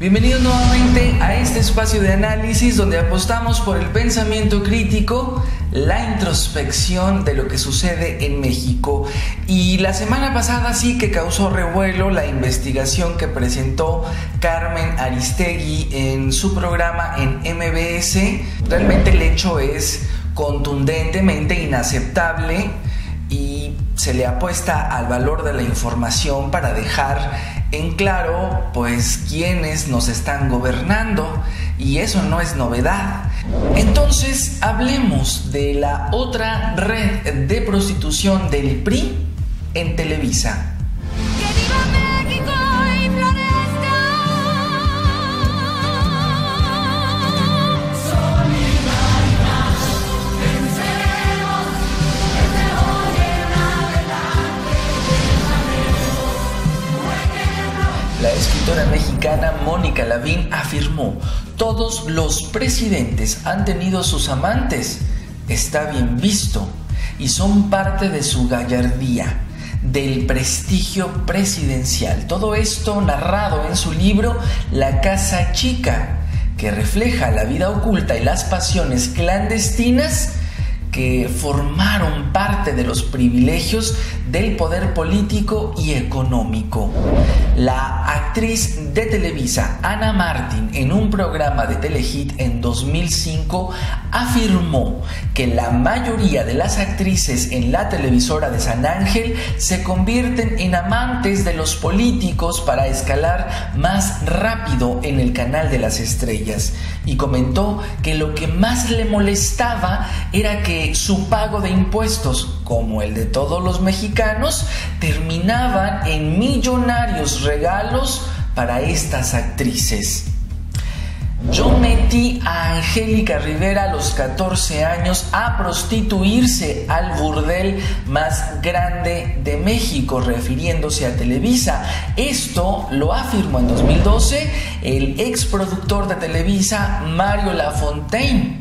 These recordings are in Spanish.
Bienvenidos nuevamente a este espacio de análisis donde apostamos por el pensamiento crítico, la introspección de lo que sucede en México. Y la semana pasada sí que causó revuelo la investigación que presentó Carmen Aristegui en su programa en MBS. Realmente el hecho es contundentemente inaceptable y se le apuesta al valor de la información para dejar en claro pues quiénes nos están gobernando, y eso no es novedad. Entonces hablemos de la otra red de prostitución del PRI en Televisa. La escritora mexicana Mónica Lavín afirmó: todos los presidentes han tenido sus amantes, está bien visto, y son parte de su gallardía, del prestigio presidencial. Todo esto narrado en su libro La Casa Chica, que refleja la vida oculta y las pasiones clandestinas que formaron parte de los privilegios del poder político y económico. La actriz de Televisa, Ana Martín, en un programa de Telehit en 2005, afirmó que la mayoría de las actrices en la televisora de San Ángel se convierten en amantes de los políticos para escalar más rápido en el canal de las estrellas, y comentó que lo que más le molestaba era que su pago de impuestos, como el de todos los mexicanos, terminaban en millonarios regalos para estas actrices. Yo metí a Angélica Rivera a los 14 años a prostituirse al burdel más grande de México, refiriéndose a Televisa. Esto lo afirmó en 2012 el exproductor de Televisa, Mario Lafontaine.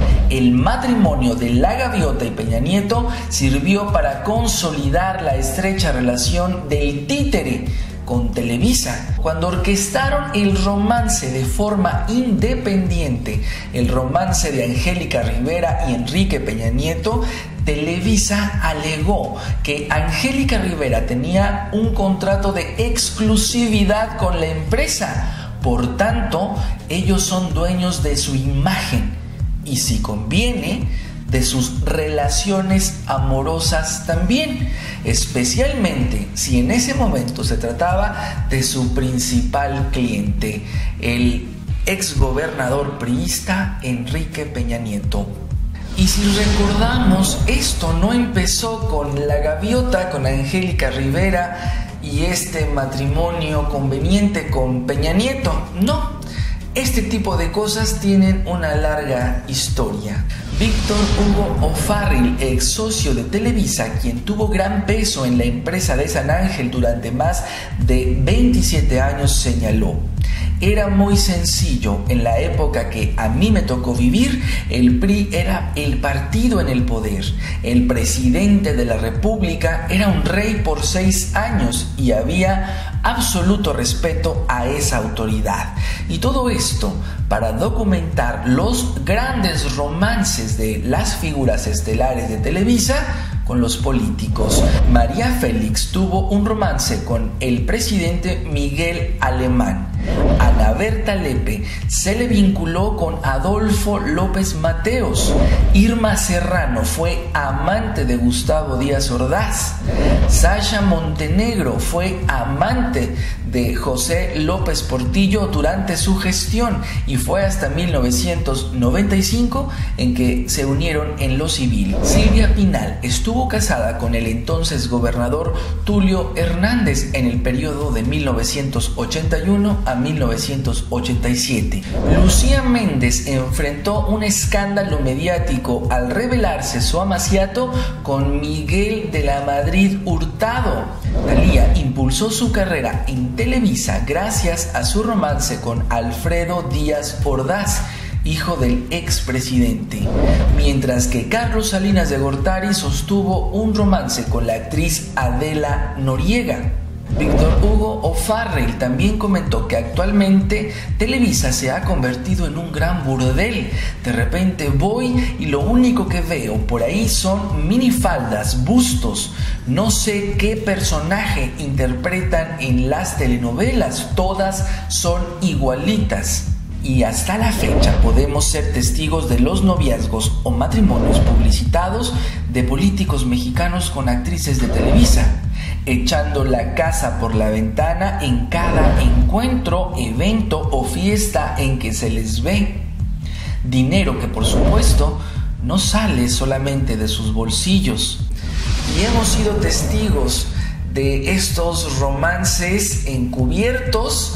El matrimonio de La Gaviota y Peña Nieto sirvió para consolidar la estrecha relación del títere con Televisa. Cuando orquestaron el romance de forma independiente, el romance de Angélica Rivera y Enrique Peña Nieto, Televisa alegó que Angélica Rivera tenía un contrato de exclusividad con la empresa. Por tanto, ellos son dueños de su imagen y, si conviene, de sus relaciones amorosas también, especialmente si en ese momento se trataba de su principal cliente, el exgobernador priista Enrique Peña Nieto. Y si recordamos, esto no empezó con La Gaviota, con Angélica Rivera y este matrimonio conveniente con Peña Nieto, no. Este tipo de cosas tienen una larga historia. Víctor Hugo O'Farrill, ex socio de Televisa, quien tuvo gran peso en la empresa de San Ángel durante más de 27 años, señaló: era muy sencillo. En la época que a mí me tocó vivir, el PRI era el partido en el poder. El presidente de la República era un rey por 6 años y había absoluto respeto a esa autoridad. Y todo esto para documentar los grandes romances de las figuras estelares de Televisa con los políticos. María Félix tuvo un romance con el presidente Miguel Alemán. Ana Berta Lepe se le vinculó con Adolfo López Mateos. Irma Serrano fue amante de Gustavo Díaz Ordaz. Sasha Montenegro fue amante de José López Portillo durante su gestión, y fue hasta 1995 en que se unieron en lo civil. Silvia Pinal estuvo casada con el entonces gobernador Tulio Hernández en el periodo de 1981 a 1987. Lucía Méndez enfrentó un escándalo mediático al revelarse su amaciato con Miguel de la Madrid Hurtado. Thalía impulsó su carrera en Televisa gracias a su romance con Alfredo Díaz Ordaz, hijo del expresidente, mientras que Carlos Salinas de Gortari sostuvo un romance con la actriz Adela Noriega. Víctor Hugo O'Farrell también comentó que actualmente Televisa se ha convertido en un gran burdel. De repente voy y lo único que veo por ahí son minifaldas, bustos. No sé qué personaje interpretan en las telenovelas, todas son igualitas. Y hasta la fecha podemos ser testigos de los noviazgos o matrimonios publicitados de políticos mexicanos con actrices de Televisa, echando la casa por la ventana en cada encuentro, evento o fiesta en que se les ve. Dinero que por supuesto no sale solamente de sus bolsillos. Y hemos sido testigos de estos romances encubiertos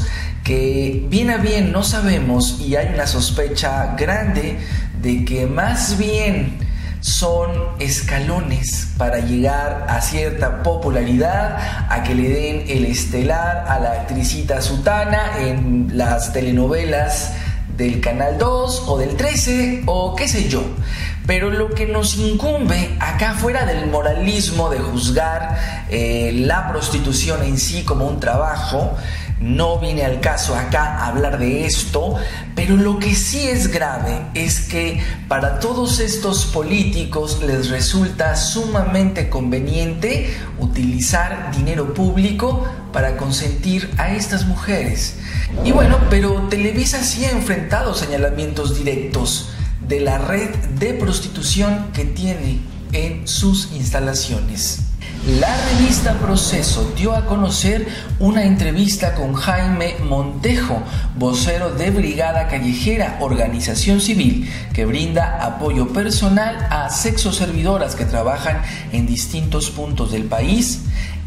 que bien a bien no sabemos, y hay una sospecha grande de que más bien son escalones para llegar a cierta popularidad, a que le den el estelar a la actricita sutana en las telenovelas del Canal 2 o del 13 o qué sé yo. Pero lo que nos incumbe acá, fuera del moralismo de juzgar la prostitución en sí como un trabajo, no viene al caso acá hablar de esto, pero lo que sí es grave es que para todos estos políticos les resulta sumamente conveniente utilizar dinero público para consentir a estas mujeres. Y bueno, pero Televisa sí ha enfrentado señalamientos directos de la red de prostitución que tiene en sus instalaciones. La revista Proceso dio a conocer una entrevista con Jaime Montejo, vocero de Brigada Callejera, organización civil que brinda apoyo personal a sexoservidoras que trabajan en distintos puntos del país,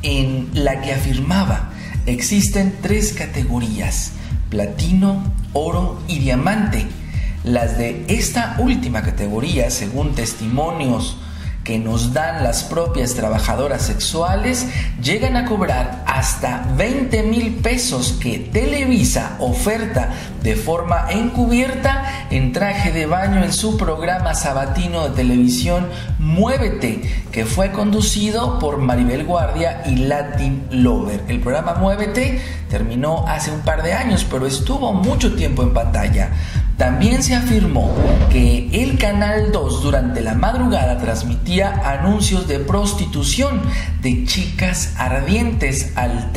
en la que afirmaba: existen 3 categorías: platino, oro y diamante. Las de esta última categoría, según testimonios que nos dan las propias trabajadoras sexuales, llegan a cobrar hasta 20,000 pesos que Televisa oferta de forma encubierta en traje de baño en su programa sabatino de televisión Muévete, que fue conducido por Maribel Guardia y Latin Lover. El programa Muévete terminó hace un par de años, pero estuvo mucho tiempo en pantalla. También se afirmó que el Canal 2 durante la madrugada transmitía anuncios de prostitución de chicas ardientes al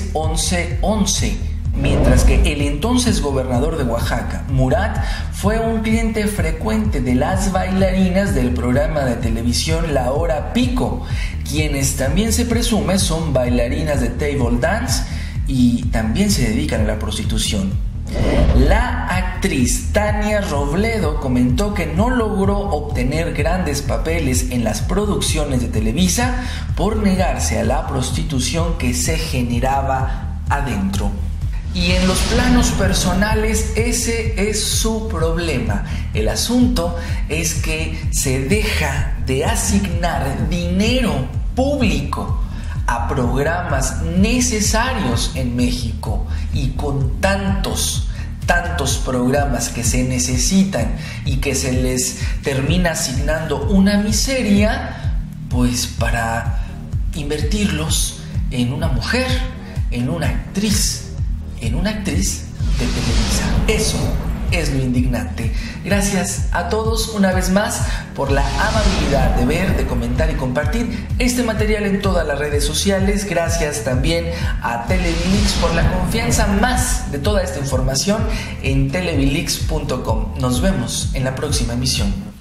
31111, mientras que el entonces gobernador de Oaxaca, Murat, fue un cliente frecuente de las bailarinas del programa de televisión La Hora Pico, quienes también se presume son bailarinas de table dance y también se dedican a la prostitución. La actriz Tania Robledo comentó que no logró obtener grandes papeles en las producciones de Televisa por negarse a la prostitución que se generaba adentro. Y en los planos personales ese es su problema. El asunto es que se deja de asignar dinero público a programas necesarios en México, y con tantos programas que se necesitan y que se les termina asignando una miseria, pues para invertirlos en una mujer, en una actriz de Televisa. Eso es lo indignante. Gracias a todos una vez más por la amabilidad de ver, de comentar y compartir este material en todas las redes sociales. Gracias también a Televilix por la confianza más de toda esta información en televilix.com. Nos vemos en la próxima emisión.